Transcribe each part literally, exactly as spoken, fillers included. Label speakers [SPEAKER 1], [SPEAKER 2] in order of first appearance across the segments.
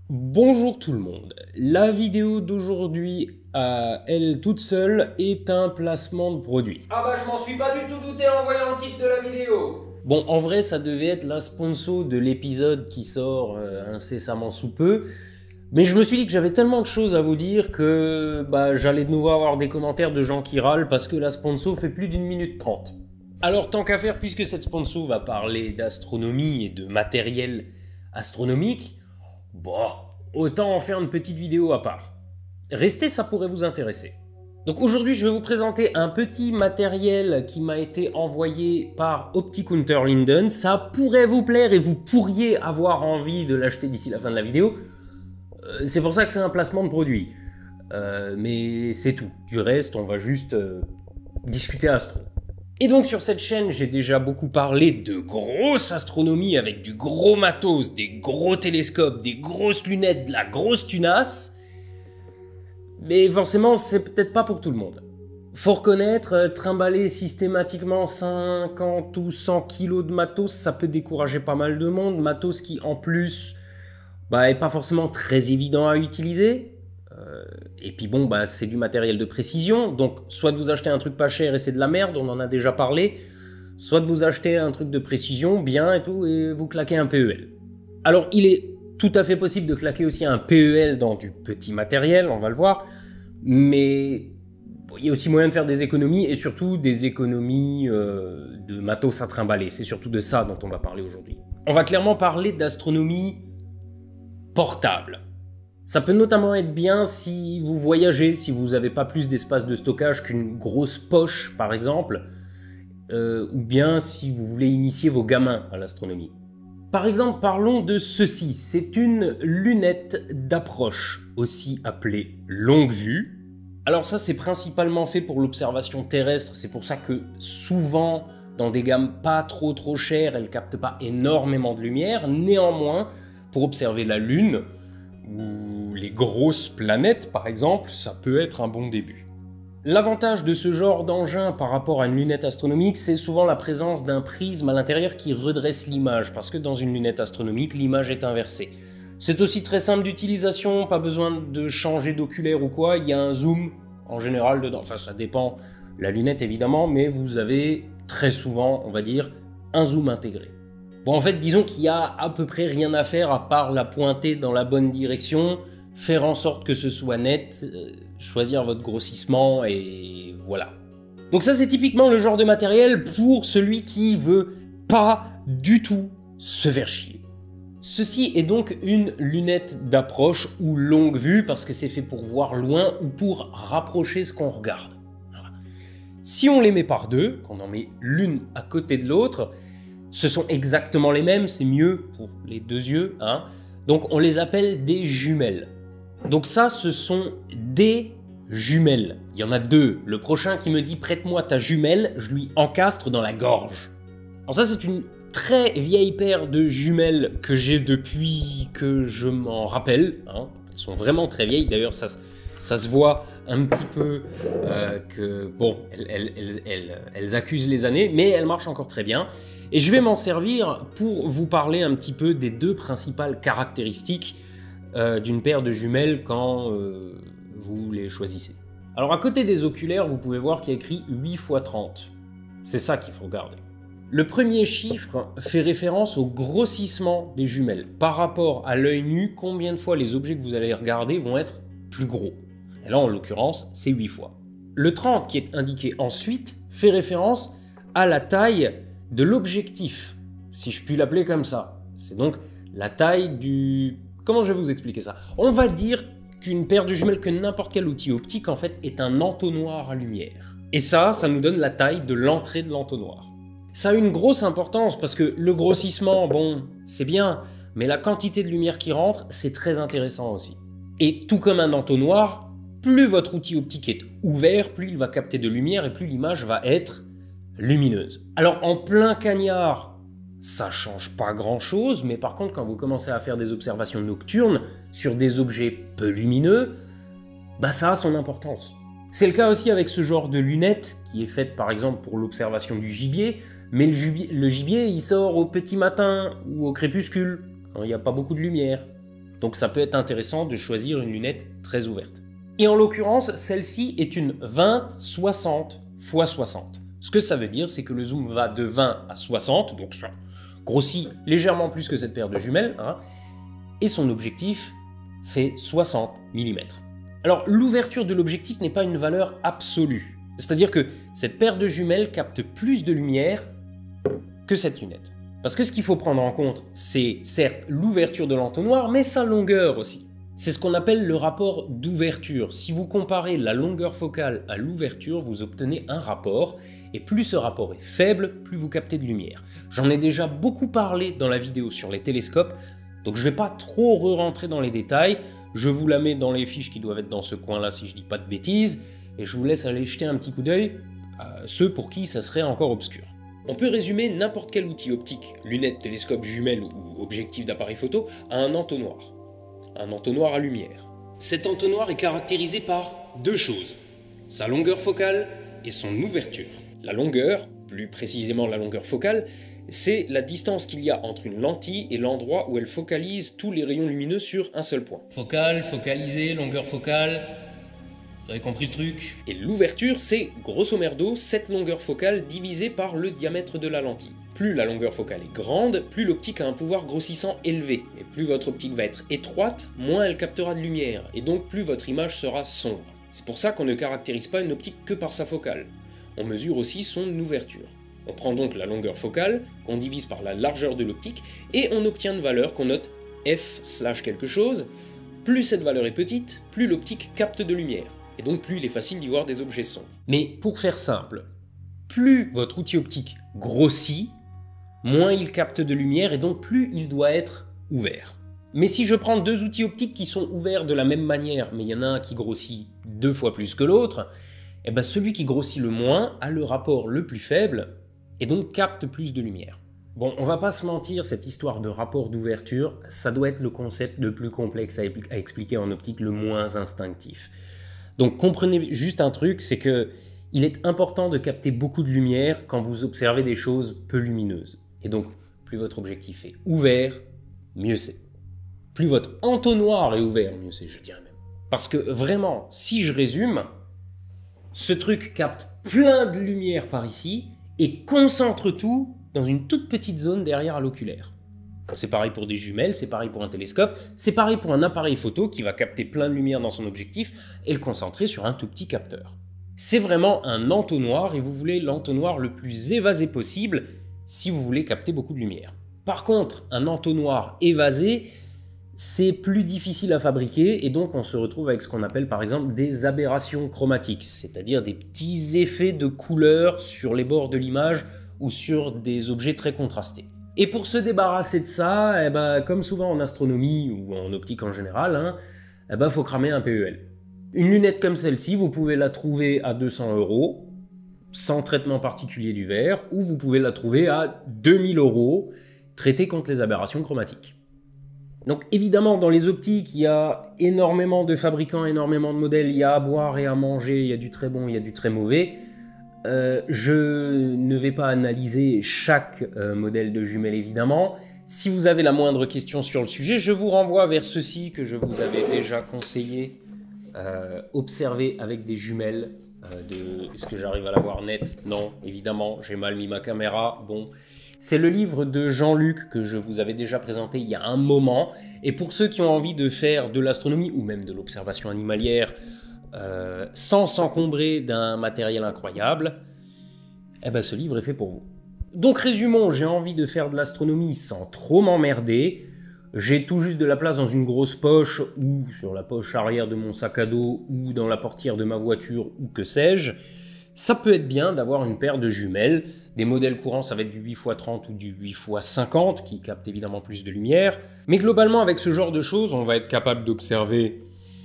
[SPEAKER 1] Bonjour tout le monde, la vidéo d'aujourd'hui à elle toute seule est un placement de produit.
[SPEAKER 2] Ah bah je m'en suis pas du tout douté en voyant le titre de la vidéo.
[SPEAKER 1] Bon, en vrai ça devait être la sponsor de l'épisode qui sort euh, incessamment sous peu, mais je me suis dit que j'avais tellement de choses à vous dire que bah, j'allais de nouveau avoir des commentaires de gens qui râlent parce que la sponsor fait plus d'une minute trente. Alors tant qu'à faire, puisque cette sponsor va parler d'astronomie et de matériel astronomique, bon, autant en faire une petite vidéo à part. Restez, ça pourrait vous intéresser. Donc aujourd'hui, je vais vous présenter un petit matériel qui m'a été envoyé par Optic Unterlinden. Ça pourrait vous plaire et vous pourriez avoir envie de l'acheter d'ici la fin de la vidéo. Euh, c'est pour ça que c'est un placement de produit. Euh, mais c'est tout. Du reste, on va juste euh, discuter astro. Et donc sur cette chaîne, j'ai déjà beaucoup parlé de grosse astronomie avec du gros matos, des gros télescopes, des grosses lunettes, de la grosse tunasse. Mais forcément, c'est peut-être pas pour tout le monde. Faut reconnaître, trimballer systématiquement cinquante ou cent kilos de matos, ça peut décourager pas mal de monde. Matos qui en plus, bah, est pas forcément très évident à utiliser. Euh, et puis bon, bah, c'est du matériel de précision, donc soit de vous acheter un truc pas cher et c'est de la merde, on en a déjà parlé, soit de vous acheter un truc de précision, bien et tout, et vous claquez un P E L. Alors il est tout à fait possible de claquer aussi un P E L dans du petit matériel, on va le voir, mais bon, il y a aussi moyen de faire des économies, et surtout des économies euh, de matos à trimballer, c'est surtout de ça dont on va parler aujourd'hui. On va clairement parler d'astronomie portable. Ça peut notamment être bien si vous voyagez, si vous n'avez pas plus d'espace de stockage qu'une grosse poche par exemple, euh, ou bien si vous voulez initier vos gamins à l'astronomie. Par exemple, parlons de ceci, c'est une lunette d'approche, aussi appelée longue vue. Alors ça c'est principalement fait pour l'observation terrestre, c'est pour ça que souvent dans des gammes pas trop trop chères, elle ne capte pas énormément de lumière, néanmoins pour observer la Lune, ou les grosses planètes par exemple, ça peut être un bon début. L'avantage de ce genre d'engin par rapport à une lunette astronomique, c'est souvent la présence d'un prisme à l'intérieur qui redresse l'image, parce que dans une lunette astronomique, l'image est inversée. C'est aussi très simple d'utilisation, pas besoin de changer d'oculaire ou quoi, il y a un zoom en général dedans, enfin ça dépend la lunette évidemment, mais vous avez très souvent, on va dire, un zoom intégré. Bon, en fait, disons qu'il y a à peu près rien à faire à part la pointer dans la bonne direction, faire en sorte que ce soit net, euh, choisir votre grossissement et voilà. Donc ça, c'est typiquement le genre de matériel pour celui qui veut pas du tout se faire chier. Ceci est donc une lunette d'approche ou longue vue parce que c'est fait pour voir loin ou pour rapprocher ce qu'on regarde. Voilà. Si on les met par deux, qu'on en met l'une à côté de l'autre, ce sont exactement les mêmes, c'est mieux pour les deux yeux, hein. Donc on les appelle des jumelles. Donc ça, ce sont des jumelles. Il y en a deux. Le prochain qui me dit « prête-moi ta jumelle », je lui encastre dans la gorge. Alors ça, c'est une très vieille paire de jumelles que j'ai depuis que je m'en rappelle, hein. Elles sont vraiment très vieilles, d'ailleurs ça, ça se voit un petit peu euh, que, bon, elles, elles, elles, elles, elles accusent les années, mais elles marchent encore très bien. Et je vais m'en servir pour vous parler un petit peu des deux principales caractéristiques euh, d'une paire de jumelles quand euh, vous les choisissez. Alors à côté des oculaires, vous pouvez voir qu'il y a écrit huit fois trente. C'est ça qu'il faut regarder. Le premier chiffre fait référence au grossissement des jumelles. Par rapport à l'œil nu, combien de fois les objets que vous allez regarder vont être plus gros. Et là, en l'occurrence, c'est huit fois. Le trente qui est indiqué ensuite fait référence à la taille de l'objectif, si je puis l'appeler comme ça. C'est donc la taille du... Comment je vais vous expliquer ça? On va dire qu'une paire de jumelles, que n'importe quel outil optique, en fait, est un entonnoir à lumière. Et ça, ça nous donne la taille de l'entrée de l'entonnoir. Ça a une grosse importance parce que le grossissement, bon, c'est bien, mais la quantité de lumière qui rentre, c'est très intéressant aussi. Et tout comme un entonnoir, plus votre outil optique est ouvert, plus il va capter de lumière et plus l'image va être lumineuse. Alors en plein cagnard, ça change pas grand chose, mais par contre quand vous commencez à faire des observations nocturnes sur des objets peu lumineux, bah ça a son importance. C'est le cas aussi avec ce genre de lunettes qui est faite par exemple pour l'observation du gibier, mais le gibier, le gibier il sort au petit matin ou au crépuscule, quand il n'y a pas beaucoup de lumière. Donc ça peut être intéressant de choisir une lunette très ouverte. Et en l'occurrence, celle-ci est une vingt soixante par soixante. Ce que ça veut dire, c'est que le zoom va de vingt à soixante, donc ça grossit légèrement plus que cette paire de jumelles, hein, et son objectif fait soixante millimètres. Alors l'ouverture de l'objectif n'est pas une valeur absolue, c'est-à-dire que cette paire de jumelles capte plus de lumière que cette lunette. Parce que ce qu'il faut prendre en compte, c'est certes l'ouverture de l'entonnoir, mais sa longueur aussi. C'est ce qu'on appelle le rapport d'ouverture. Si vous comparez la longueur focale à l'ouverture, vous obtenez un rapport, et plus ce rapport est faible, plus vous captez de lumière. J'en ai déjà beaucoup parlé dans la vidéo sur les télescopes, donc je ne vais pas trop re-rentrer dans les détails. Je vous la mets dans les fiches qui doivent être dans ce coin-là si je ne dis pas de bêtises, et je vous laisse aller jeter un petit coup d'œil à ceux pour qui ça serait encore obscur. On peut résumer n'importe quel outil optique, lunettes, télescope, jumelles ou objectif d'appareil photo, à un entonnoir. Un entonnoir à lumière. Cet entonnoir est caractérisé par deux choses, sa longueur focale et son ouverture. La longueur, plus précisément la longueur focale, c'est la distance qu'il y a entre une lentille et l'endroit où elle focalise tous les rayons lumineux sur un seul point. Focale, focalisé, longueur focale... Vous avez compris le truc? Et l'ouverture, c'est grosso merdo cette longueur focale divisée par le diamètre de la lentille. Plus la longueur focale est grande, plus l'optique a un pouvoir grossissant élevé. Et plus votre optique va être étroite, moins elle captera de lumière, et donc plus votre image sera sombre. C'est pour ça qu'on ne caractérise pas une optique que par sa focale. On mesure aussi son ouverture. On prend donc la longueur focale, qu'on divise par la largeur de l'optique, et on obtient une valeur qu'on note f slash quelque chose. Plus cette valeur est petite, plus l'optique capte de lumière. Et donc plus il est facile d'y voir des objets sombres. Mais pour faire simple, plus votre outil optique grossit, moins il capte de lumière et donc plus il doit être ouvert. Mais si je prends deux outils optiques qui sont ouverts de la même manière, mais il y en a un qui grossit deux fois plus que l'autre, eh ben celui qui grossit le moins a le rapport le plus faible et donc capte plus de lumière. Bon, on va pas se mentir, cette histoire de rapport d'ouverture, ça doit être le concept le plus complexe à, à expliquer en optique, le moins instinctif. Donc comprenez juste un truc, c'est que il est important de capter beaucoup de lumière quand vous observez des choses peu lumineuses. Et donc, plus votre objectif est ouvert, mieux c'est. Plus votre entonnoir est ouvert, mieux c'est, je dirais même. Parce que vraiment, si je résume, ce truc capte plein de lumière par ici et concentre tout dans une toute petite zone derrière l'oculaire. C'est pareil pour des jumelles, c'est pareil pour un télescope, c'est pareil pour un appareil photo qui va capter plein de lumière dans son objectif et le concentrer sur un tout petit capteur. C'est vraiment un entonnoir et vous voulez l'entonnoir le plus évasé possible si vous voulez capter beaucoup de lumière. Par contre, un entonnoir évasé, c'est plus difficile à fabriquer et donc on se retrouve avec ce qu'on appelle par exemple des aberrations chromatiques, c'est-à-dire des petits effets de couleur sur les bords de l'image ou sur des objets très contrastés. Et pour se débarrasser de ça, eh ben, comme souvent en astronomie ou en optique en général, hein, eh ben, faut cramer un P E L. Une lunette comme celle-ci, vous pouvez la trouver à deux cents euros, sans traitement particulier du verre, ou vous pouvez la trouver à deux mille euros, traitée contre les aberrations chromatiques. Donc évidemment, dans les optiques, il y a énormément de fabricants, énormément de modèles, il y a à boire et à manger, il y a du très bon, il y a du très mauvais. Euh, je ne vais pas analyser chaque euh, modèle de jumelle évidemment. Si vous avez la moindre question sur le sujet, je vous renvoie vers ceci que je vous avais déjà conseillé. Euh, observer avec des jumelles. Euh, de... Est-ce que j'arrive à la voir nette? Non, évidemment, j'ai mal mis ma caméra. Bon, c'est le livre de Jean-Luc que je vous avais déjà présenté il y a un moment. Et pour ceux qui ont envie de faire de l'astronomie ou même de l'observation animalière, Euh, sans s'encombrer d'un matériel incroyable, eh ben ce livre est fait pour vous. Donc résumons, j'ai envie de faire de l'astronomie sans trop m'emmerder, j'ai tout juste de la place dans une grosse poche ou sur la poche arrière de mon sac à dos ou dans la portière de ma voiture ou que sais-je, ça peut être bien d'avoir une paire de jumelles. Des modèles courants, ça va être du huit fois trente ou du huit fois cinquante qui capte évidemment plus de lumière, mais globalement avec ce genre de choses, on va être capable d'observer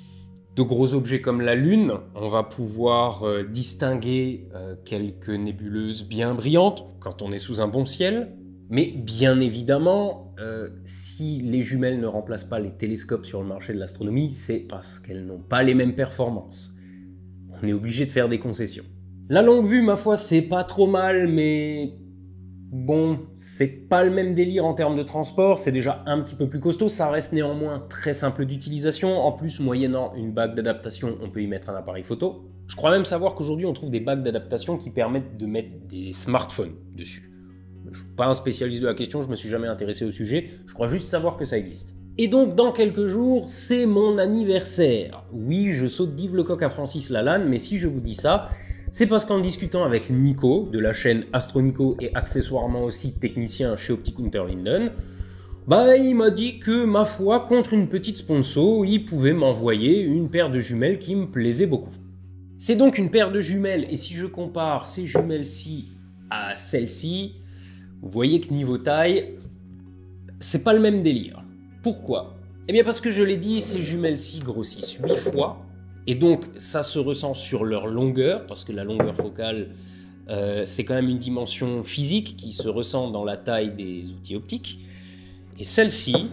[SPEAKER 1] de gros objets comme la Lune, on va pouvoir euh, distinguer euh, quelques nébuleuses bien brillantes quand on est sous un bon ciel. Mais bien évidemment, euh, si les jumelles ne remplacent pas les télescopes sur le marché de l'astronomie, c'est parce qu'elles n'ont pas les mêmes performances. On est obligé de faire des concessions. La longue vue, ma foi, c'est pas trop mal, mais Bon, c'est pas le même délire en termes de transport, c'est déjà un petit peu plus costaud, ça reste néanmoins très simple d'utilisation. En plus, moyennant une bague d'adaptation, on peut y mettre un appareil photo. Je crois même savoir qu'aujourd'hui, on trouve des bagues d'adaptation qui permettent de mettre des smartphones dessus. Je suis pas un spécialiste de la question, je me suis jamais intéressé au sujet, je crois juste savoir que ça existe. Et donc, dans quelques jours, c'est mon anniversaire. Oui, je saute d'Yves Lecoq à Francis Lalanne, mais si je vous dis ça, c'est parce qu'en discutant avec Nico, de la chaîne Astronico et accessoirement aussi technicien chez Optic Unterlinden, bah il m'a dit que, ma foi, contre une petite sponsor, il pouvait m'envoyer une paire de jumelles qui me plaisait beaucoup. C'est donc une paire de jumelles, et si je compare ces jumelles-ci à celles-ci, vous voyez que niveau taille, c'est pas le même délire. Pourquoi? Eh bien parce que je l'ai dit, ces jumelles-ci grossissent huit fois, et donc ça se ressent sur leur longueur, parce que la longueur focale, euh, c'est quand même une dimension physique qui se ressent dans la taille des outils optiques. Et celle-ci,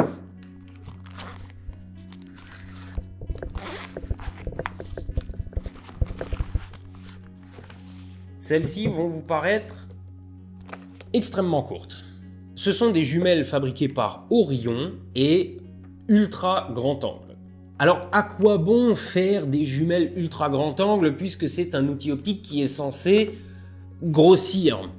[SPEAKER 1] celles-ci vont vous paraître extrêmement courtes. Ce sont des jumelles fabriquées par Orion et ultra grand angle. Alors à quoi bon faire des jumelles ultra grand angle puisque c'est un outil optique qui est censé grossir?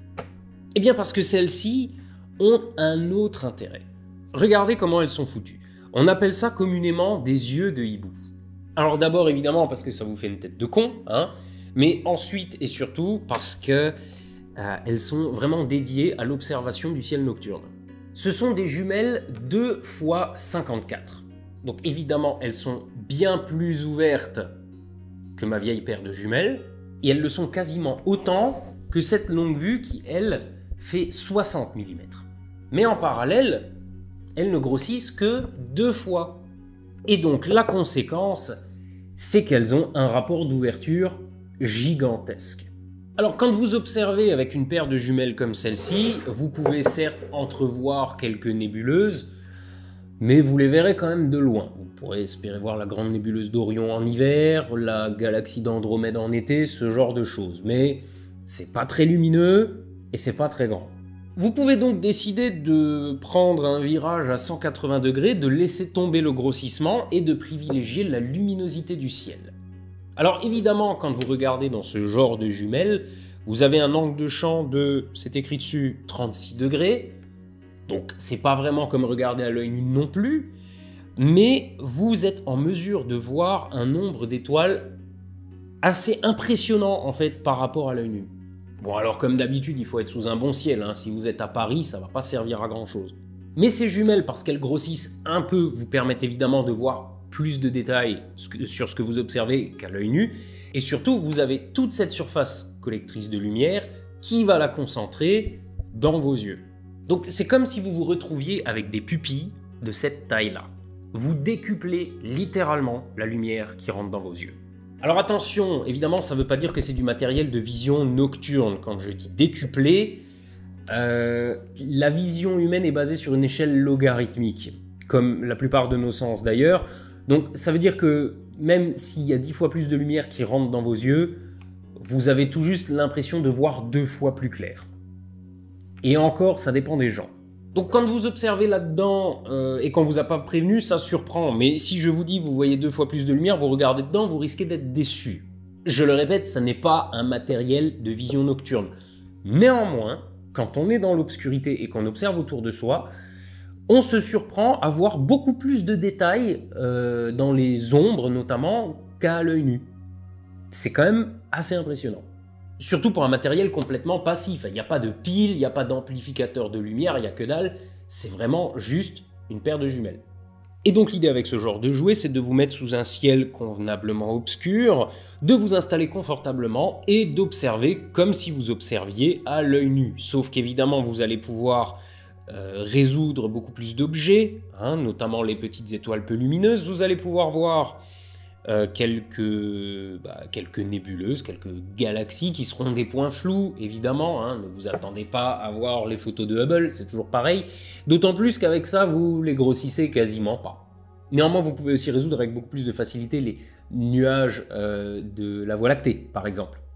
[SPEAKER 1] Eh bien parce que celles-ci ont un autre intérêt. Regardez comment elles sont foutues. On appelle ça communément des yeux de hibou. Alors d'abord évidemment parce que ça vous fait une tête de con, hein, mais ensuite et surtout parce que euh, elles sont vraiment dédiées à l'observation du ciel nocturne. Ce sont des jumelles deux fois cinquante-quatre. Donc évidemment elles sont bien plus ouvertes que ma vieille paire de jumelles, et elles le sont quasiment autant que cette longue vue qui, elle, fait soixante millimètres. Mais en parallèle, elles ne grossissent que deux fois. Et donc la conséquence, c'est qu'elles ont un rapport d'ouverture gigantesque. Alors quand vous observez avec une paire de jumelles comme celle-ci, vous pouvez certes entrevoir quelques nébuleuses, mais vous les verrez quand même de loin. Vous pourrez espérer voir la grande nébuleuse d'Orion en hiver, la galaxie d'Andromède en été, ce genre de choses. Mais c'est pas très lumineux et c'est pas très grand. Vous pouvez donc décider de prendre un virage à cent quatre-vingts degrés, de laisser tomber le grossissement et de privilégier la luminosité du ciel. Alors évidemment, quand vous regardez dans ce genre de jumelles, vous avez un angle de champ de, c'est écrit dessus, trente-six degrés. Donc c'est pas vraiment comme regarder à l'œil nu non plus, mais vous êtes en mesure de voir un nombre d'étoiles assez impressionnant en fait par rapport à l'œil nu. Bon alors comme d'habitude il faut être sous un bon ciel, hein. Si vous êtes à Paris ça va pas servir à grand chose. Mais ces jumelles, parce qu'elles grossissent un peu, vous permettent évidemment de voir plus de détails sur ce que vous observez qu'à l'œil nu, et surtout vous avez toute cette surface collectrice de lumière qui va la concentrer dans vos yeux. Donc c'est comme si vous vous retrouviez avec des pupilles de cette taille-là. Vous décuplez littéralement la lumière qui rentre dans vos yeux. Alors attention, évidemment ça ne veut pas dire que c'est du matériel de vision nocturne. Quand je dis décuplé, euh, la vision humaine est basée sur une échelle logarithmique, comme la plupart de nos sens d'ailleurs. Donc ça veut dire que même s'il y a dix fois plus de lumière qui rentre dans vos yeux, vous avez tout juste l'impression de voir deux fois plus clair. Et encore, ça dépend des gens. Donc quand vous observez là-dedans euh, et qu'on vous a pas prévenu, ça surprend. Mais si je vous dis vous voyez deux fois plus de lumière, vous regardez dedans, vous risquez d'être déçu. Je le répète, ça n'est pas un matériel de vision nocturne. Néanmoins, quand on est dans l'obscurité et qu'on observe autour de soi, on se surprend à voir beaucoup plus de détails euh, dans les ombres notamment qu'à l'œil nu. C'est quand même assez impressionnant. Surtout pour un matériel complètement passif. Il n'y a pas de pile, il n'y a pas d'amplificateur de lumière, il n'y a que dalle. C'est vraiment juste une paire de jumelles. Et donc l'idée avec ce genre de jouet, c'est de vous mettre sous un ciel convenablement obscur, de vous installer confortablement et d'observer comme si vous observiez à l'œil nu. Sauf qu'évidemment, vous allez pouvoir euh, résoudre beaucoup plus d'objets, hein, notamment les petites étoiles peu lumineuses. Vous allez pouvoir voir Euh, quelques, bah, quelques nébuleuses, quelques galaxies qui seront des points flous, évidemment, hein, ne vous attendez pas à voir les photos de Hubble, c'est toujours pareil, d'autant plus qu'avec ça, vous les grossissez quasiment pas. Néanmoins, vous pouvez aussi résoudre avec beaucoup plus de facilité les nuages euh, de la Voie lactée, par exemple.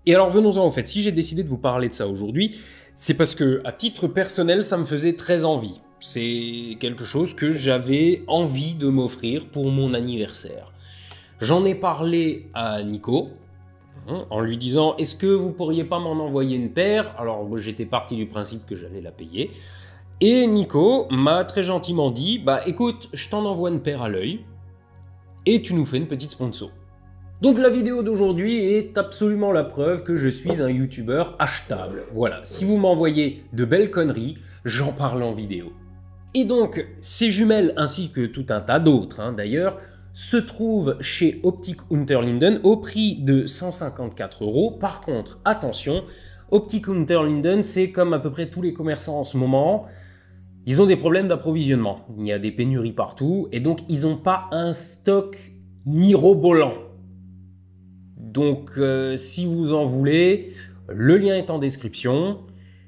[SPEAKER 1] Et alors venons-en au fait, si j'ai décidé de vous parler de ça aujourd'hui, c'est parce que à titre personnel, ça me faisait très envie. C'est quelque chose que j'avais envie de m'offrir pour mon anniversaire. J'en ai parlé à Nico, en lui disant « Est-ce que vous pourriez pas m'en envoyer une paire ?» Alors j'étais parti du principe que j'allais la payer. Et Nico m'a très gentiment dit « Bah écoute, je t'en envoie une paire à l'œil et tu nous fais une petite sponsor. » Donc la vidéo d'aujourd'hui est absolument la preuve que je suis un youtubeur achetable. Voilà, si vous m'envoyez de belles conneries, j'en parle en vidéo. Et donc, ces jumelles, ainsi que tout un tas d'autres hein, d'ailleurs, se trouvent chez Optik Unterlinden au prix de cent cinquante-quatre euros. Par contre, attention, Optik Unterlinden, c'est comme à peu près tous les commerçants en ce moment, ils ont des problèmes d'approvisionnement. Il y a des pénuries partout, et donc ils n'ont pas un stock mirobolant. Donc, euh, si vous en voulez, le lien est en description.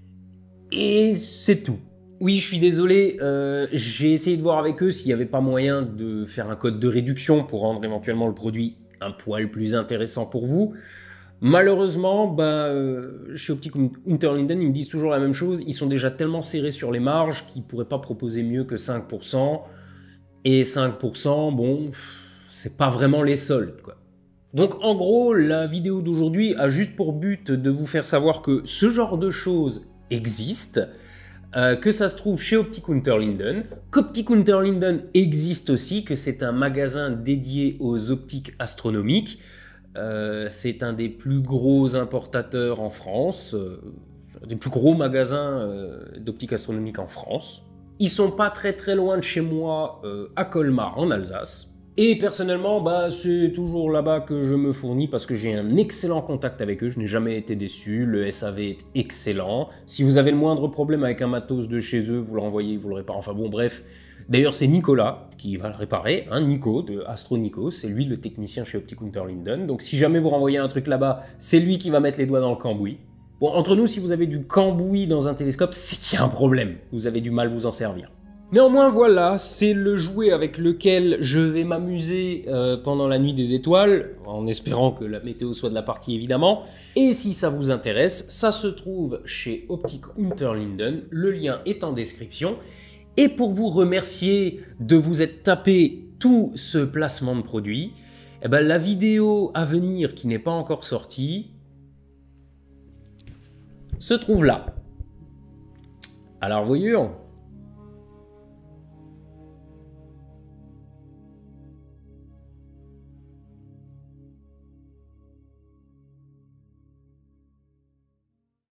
[SPEAKER 1] Et c'est tout. Oui, je suis désolé, euh, j'ai essayé de voir avec eux s'il n'y avait pas moyen de faire un code de réduction pour rendre éventuellement le produit un poil plus intéressant pour vous. Malheureusement, bah, euh, chez Optik Unterlinden, ils me disent toujours la même chose. Ils sont déjà tellement serrés sur les marges qu'ils ne pourraient pas proposer mieux que cinq pour cent. Et cinq pour cent, bon, c'est pas vraiment les soldes, quoi. Donc en gros, la vidéo d'aujourd'hui a juste pour but de vous faire savoir que ce genre de choses existe, euh, que ça se trouve chez Optik Unterlinden, qu'Optik Unterlinden existe aussi, que c'est un magasin dédié aux optiques astronomiques. Euh, c'est un des plus gros importateurs en France, euh, des plus gros magasins euh, d'optique astronomique en France. Ils sont pas très très loin de chez moi, euh, à Colmar en Alsace. Et personnellement, bah, c'est toujours là-bas que je me fournis parce que j'ai un excellent contact avec eux, je n'ai jamais été déçu, le S A V est excellent. Si vous avez le moindre problème avec un matos de chez eux, vous le renvoyez, vous le réparez, enfin bon bref. D'ailleurs c'est Nicolas qui va le réparer, hein, Nico de Astro Nico, c'est lui le technicien chez Optik Unterlinden. Donc si jamais vous renvoyez un truc là-bas, c'est lui qui va mettre les doigts dans le cambouis. Bon, entre nous, si vous avez du cambouis dans un télescope, c'est qu'il y a un problème, vous avez du mal à vous en servir. Néanmoins, voilà, c'est le jouet avec lequel je vais m'amuser euh, pendant la nuit des étoiles, en espérant que la météo soit de la partie évidemment. Et si ça vous intéresse, ça se trouve chez Optik Unterlinden, le lien est en description. Et pour vous remercier de vous être tapé tout ce placement de produit, eh ben, la vidéo à venir qui n'est pas encore sortie se trouve là. À la revoyure.